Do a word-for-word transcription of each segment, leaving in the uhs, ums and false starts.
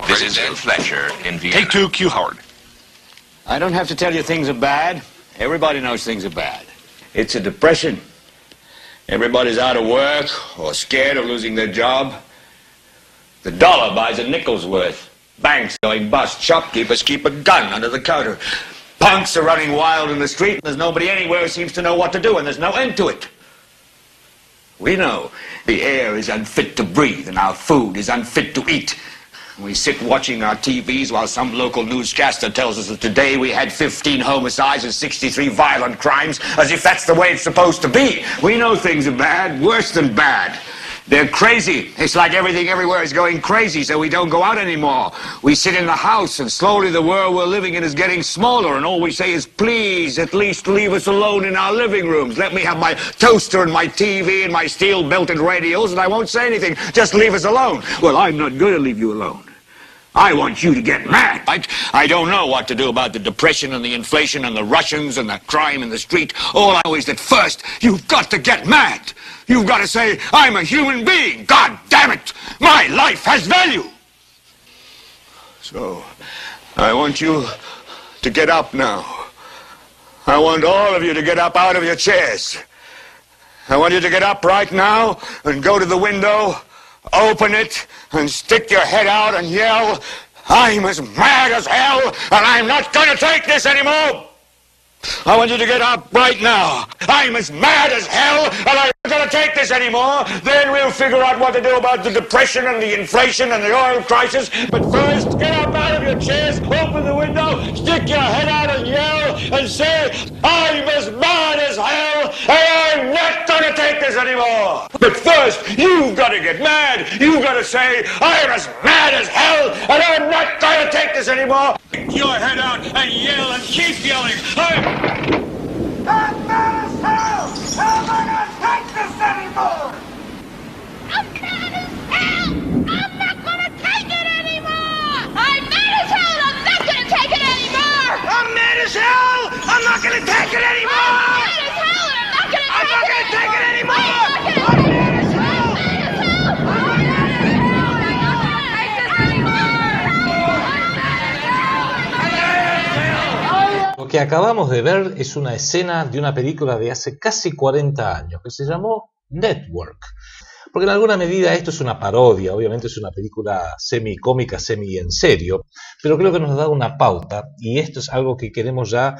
This is Ed Fletcher in Vienna. Take two, Q Howard. I don't have to tell you things are bad. Everybody knows things are bad. It's a depression. Everybody's out of work or scared of losing their job. The dollar buys a nickel's worth. Banks going bust. Shopkeepers keep a gun under the counter. Punks are running wild in the street, and there's nobody anywhere who seems to know what to do, and there's no end to it. We know the air is unfit to breathe, and our food is unfit to eat. We sit watching our T Vs while some local newscaster tells us that today we had fifteen homicides and sixty-three violent crimes, as if that's the way it's supposed to be. We know things are bad, worse than bad. They're crazy. It's like everything everywhere is going crazy, so we don't go out anymore. We sit in the house, and slowly the world we're living in is getting smaller, and all we say is, please, at least leave us alone in our living rooms. Let me have my toaster and my T V and my steel-belted radios, and I won't say anything. Just leave us alone. Well, I'm not going to leave you alone. I want you to get mad. I, I don't know what to do about the depression and the inflation and the Russians and the crime in the street. All I know is that first, you've got to get mad. You've got to say, I'm a human being. God damn it. My life has value. So, I want you to get up now. I want all of you to get up out of your chairs. I want you to get up right now and go to the window, open it, and stick your head out and yell, I'm as mad as hell, and I'm not going to take this anymore. I want you to get up right now. I'm as mad as hell, and I'm not going to take this anymore. Then we'll figure out what to do about the depression and the inflation and the oil crisis. But first, get up out of your chairs, open the window, stick your head out and yell, and say, I'm as mad as hell, and I'm not going to take this anymore. But first, you've got to get mad. You've got to say, I'm as mad as hell, and I'm not going to take this anymore. Stick your head out and yell and keep yelling. I'm I'm mad as hell! How am I gonna take this anymore? I'm mad as hell! I'm not gonna take it anymore! I'm mad as hell and I'm not gonna take it anymore! I'm mad as hell! I'm not gonna take it anymore! I'm mad as hell and I'm not gonna I'm take not it gonna take it anymore! anymore! I'm not gonna I'm take mad it! as hell! I'm mad as hell! I'm mad as hell! I'm not gonna take this anymore! Lo que acabamos de ver es una escena de una película de hace casi cuarenta años que se llamó Network. Porque en alguna medida esto es una parodia, obviamente es una película semi-cómica, semi-en serio, pero creo que nos da una pauta y esto es algo que queremos ya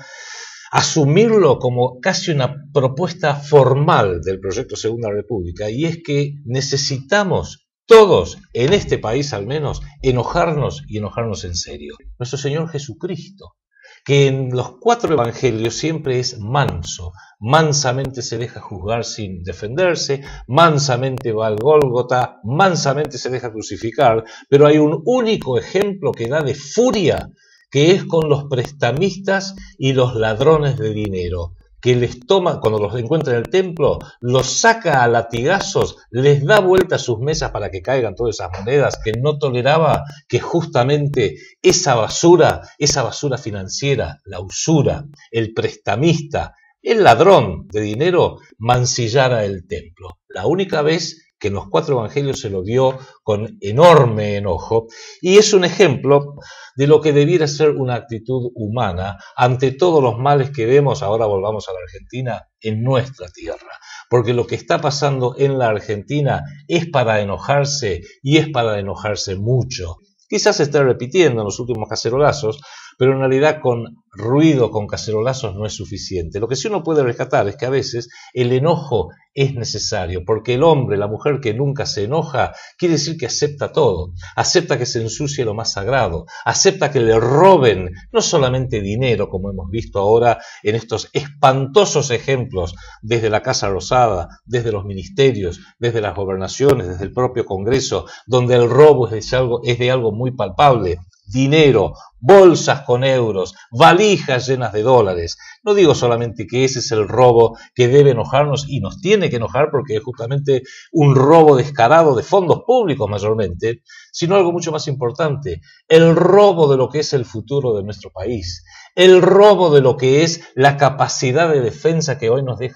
asumirlo como casi una propuesta formal del proyecto Segunda República, y es que necesitamos todos, en este país al menos, enojarnos y enojarnos en serio. Nuestro Señor Jesucristo, que en los cuatro evangelios siempre es manso, mansamente se deja juzgar sin defenderse, mansamente va al Gólgota, mansamente se deja crucificar, pero hay un único ejemplo que da de furia, que es con los prestamistas y los ladrones de dinero, que les toma, cuando los encuentra en el templo, los saca a latigazos, les da vuelta a sus mesas para que caigan todas esas monedas, que no toleraba que justamente esa basura, esa basura financiera, la usura, el prestamista, el ladrón de dinero, mancillara el templo. La única vez que en los cuatro evangelios se lo vio con enorme enojo, y es un ejemplo de lo que debiera ser una actitud humana ante todos los males que vemos, ahora volvamos a la Argentina, en nuestra tierra. Porque lo que está pasando en la Argentina es para enojarse, y es para enojarse mucho. Quizás se esté repitiendo en los últimos cacerolazos, pero en realidad con ruido, con cacerolazos no es suficiente. Lo que sí uno puede rescatar es que a veces el enojo es necesario, porque el hombre, la mujer que nunca se enoja, quiere decir que acepta todo, acepta que se ensucie lo más sagrado, acepta que le roben no solamente dinero, como hemos visto ahora en estos espantosos ejemplos desde la Casa Rosada, desde los ministerios, desde las gobernaciones, desde el propio Congreso, donde el robo es de algo, es de algo muy palpable. Dinero, bolsas con euros, valijas llenas de dólares. No digo solamente que ese es el robo que debe enojarnos y nos tiene que enojar porque es justamente un robo descarado de fondos públicos mayormente, sino algo mucho más importante, el robo de lo que es el futuro de nuestro país, el robo de lo que es la capacidad de defensa que hoy nos deja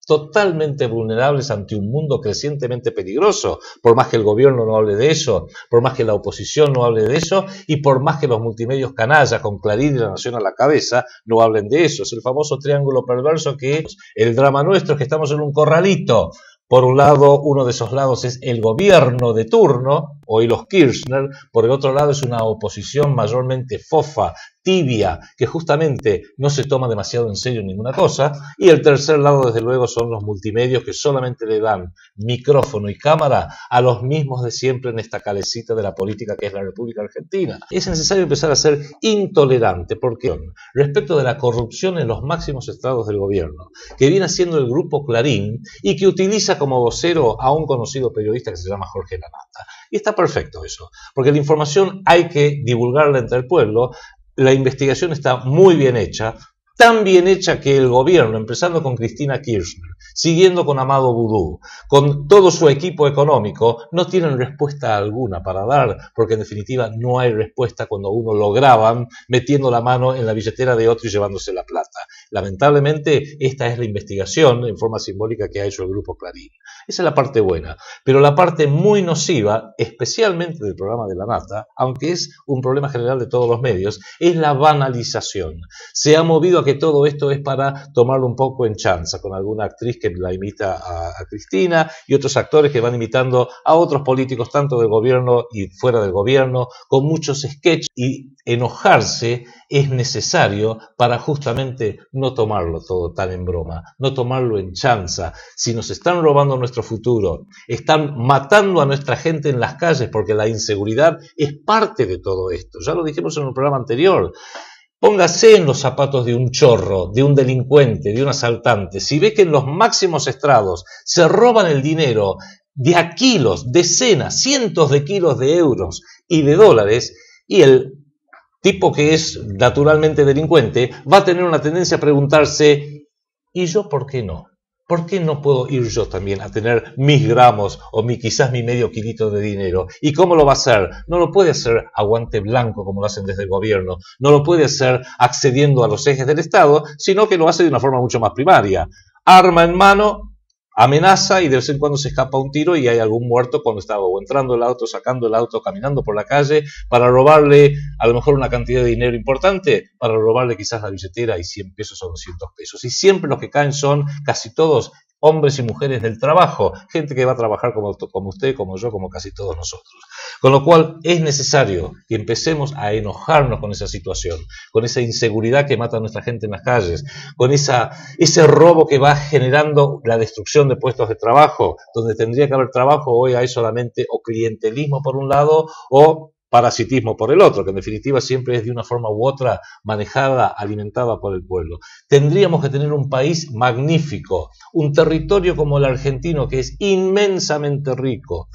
totalmente vulnerables ante un mundo crecientemente peligroso, por más que el gobierno no hable de eso, por más que la oposición no hable de eso y por más que los multimedios canallas con Clarín y La Nación a la cabeza no hablen de eso. Es el famoso triángulo perverso que es el drama nuestro, es que estamos en un corralito. Por un lado, uno de esos lados es el gobierno de turno, hoy los Kirchner, por el otro lado es una oposición mayormente fofa, tibia, que justamente no se toma demasiado en serio ninguna cosa, y el tercer lado, desde luego, son los multimedios que solamente le dan micrófono y cámara a los mismos de siempre en esta calecita de la política que es la República Argentina. Es necesario empezar a ser intolerante, porque respecto de la corrupción en los máximos estrados del gobierno, que viene haciendo el grupo Clarín y que utiliza como vocero a un conocido periodista que se llama Jorge Lanata. Y está perfecto eso, porque la información hay que divulgarla entre el pueblo. La investigación está muy bien hecha, tan bien hecha que el gobierno, empezando con Cristina Kirchner, siguiendo con Amado Boudou, con todo su equipo económico, no tienen respuesta alguna para dar, porque en definitiva no hay respuesta cuando uno lo graban metiendo la mano en la billetera de otro y llevándose la plata. Lamentablemente, esta es la investigación en forma simbólica que ha hecho el Grupo Clarín. Esa es la parte buena, pero la parte muy nociva, especialmente del programa de Lanata, aunque es un problema general de todos los medios, es la banalización. Se ha movido a que todo esto es para tomarlo un poco en chanza, con alguna actriz que la imita a, a Cristina y otros actores que van imitando a otros políticos, tanto del gobierno y fuera del gobierno, con muchos sketches, y enojarse es necesario para justamente no tomarlo todo tan en broma, no tomarlo en chanza. Si nos están robando nuestro futuro, están matando a nuestra gente en las calles, porque la inseguridad es parte de todo esto. Ya lo dijimos en un programa anterior. Póngase en los zapatos de un chorro, de un delincuente, de un asaltante. Si ve que en los máximos estrados se roban el dinero de a kilos, decenas, cientos de kilos de euros y de dólares, y el tipo que es naturalmente delincuente va a tener una tendencia a preguntarse, ¿y yo por qué no? ¿Por qué no puedo ir yo también a tener mis gramos o mi, quizás mi medio kilito de dinero? ¿Y cómo lo va a hacer? No lo puede hacer a guante blanco como lo hacen desde el gobierno, no lo puede hacer accediendo a los ejes del Estado, sino que lo hace de una forma mucho más primaria. Arma en mano, amenaza y de vez en cuando se escapa un tiro y hay algún muerto cuando estaba o entrando el auto, sacando el auto, caminando por la calle para robarle a lo mejor una cantidad de dinero importante, para robarle quizás la billetera y cien pesos o doscientos pesos. Y siempre los que caen son casi todos hombres y mujeres del trabajo, gente que va a trabajar como, como usted, como yo, como casi todos nosotros. Con lo cual es necesario que empecemos a enojarnos con esa situación, con esa inseguridad que mata a nuestra gente en las calles, con esa, ese robo que va generando la destrucción de puestos de trabajo, donde tendría que haber trabajo, hoy hay solamente o clientelismo por un lado o parasitismo por el otro, que en definitiva siempre es de una forma u otra manejada, alimentada por el pueblo. Tendríamos que tener un país magnífico, un territorio como el argentino que es inmensamente rico,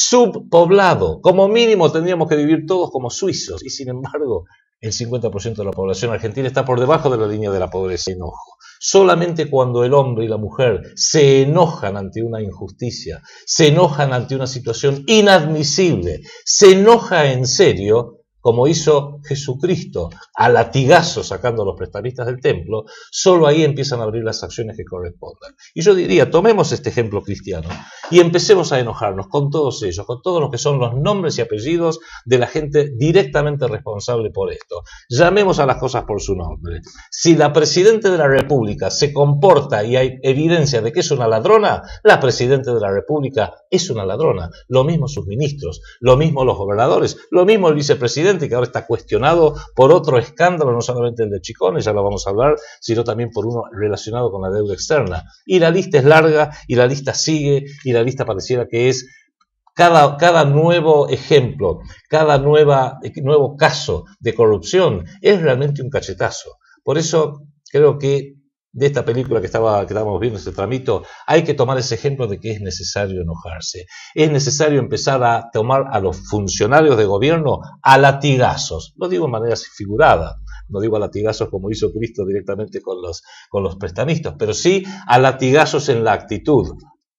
subpoblado, como mínimo tendríamos que vivir todos como suizos, y sin embargo el cincuenta por ciento de la población argentina está por debajo de la línea de la pobreza y enojo. Solamente cuando el hombre y la mujer se enojan ante una injusticia, se enojan ante una situación inadmisible, se enoja en serio, como hizo Jesucristo, a latigazos sacando a los prestamistas del templo, solo ahí empiezan a abrir las acciones que correspondan. Y yo diría, tomemos este ejemplo cristiano y empecemos a enojarnos con todos ellos, con todos los que son los nombres y apellidos de la gente directamente responsable por esto. Llamemos a las cosas por su nombre. Si la Presidenta de la República se comporta y hay evidencia de que es una ladrona, la Presidenta de la República es una ladrona. Lo mismo sus ministros, lo mismo los gobernadores, lo mismo el vicepresidente, que ahora está cuestionado por otro escándalo, no solamente el de Chicones, ya lo vamos a hablar, sino también por uno relacionado con la deuda externa. Y la lista es larga, y la lista sigue, y la lista pareciera que es cada, cada nuevo ejemplo, cada nueva, nuevo caso de corrupción es realmente un cachetazo. Por eso creo que de esta película que, estaba, que estábamos viendo, este tramito, hay que tomar ese ejemplo de que es necesario enojarse. Es necesario empezar a tomar a los funcionarios de gobierno a latigazos. Lo digo en manera figurada, no digo a latigazos como hizo Cristo directamente con los, con los prestamistas, pero sí a latigazos en la actitud.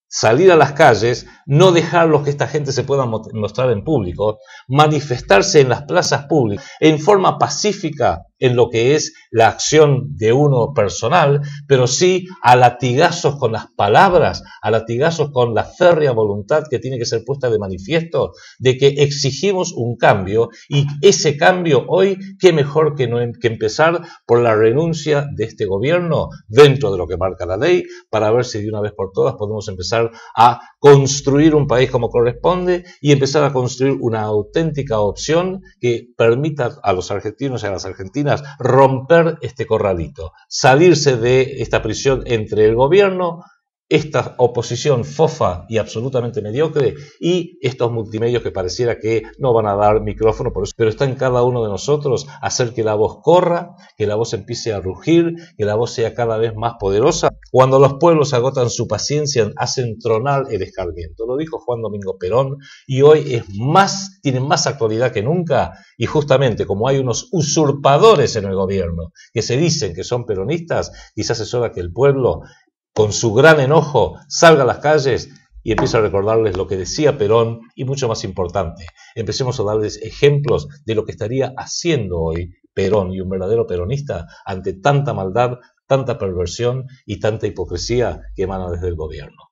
salir a las calles, no dejarlos que esta gente se pueda mostrar en público, manifestarse en las plazas públicas en forma pacífica en lo que es la acción de uno personal, pero sí a latigazos con las palabras, a latigazos con la férrea voluntad que tiene que ser puesta de manifiesto de que exigimos un cambio, y ese cambio hoy, qué mejor que, no, que empezar por la renuncia de este gobierno dentro de lo que marca la ley, para ver si de una vez por todas podemos empezar a construir un país como corresponde y empezar a construir una auténtica opción que permita a los argentinos y a las argentinas romper este corralito, salirse de esta prisión entre el gobierno, esta oposición fofa y absolutamente mediocre y estos multimedios que pareciera que no van a dar micrófono, por eso, pero está en cada uno de nosotros hacer que la voz corra, que la voz empiece a rugir, que la voz sea cada vez más poderosa. Cuando los pueblos agotan su paciencia, hacen tronar el escarmiento. Lo dijo Juan Domingo Perón y hoy es más, tiene más actualidad que nunca, y justamente como hay unos usurpadores en el gobierno que se dicen que son peronistas, quizás es hora que el pueblo, con su gran enojo, salga a las calles y empiece a recordarles lo que decía Perón, y mucho más importante, empecemos a darles ejemplos de lo que estaría haciendo hoy Perón y un verdadero peronista ante tanta maldad, tanta perversión y tanta hipocresía que emana desde el gobierno.